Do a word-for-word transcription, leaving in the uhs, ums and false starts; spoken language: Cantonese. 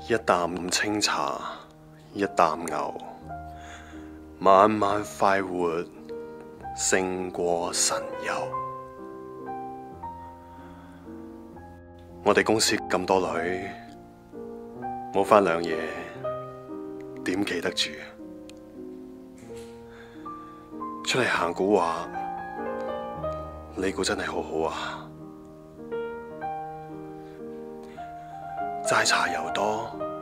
一啖清茶，一啖牛，晚晚快活勝過神遊。我哋公司咁多女，冇返兩夜，點記得住？出嚟行古話，你估真係好好啊？齋茶又多，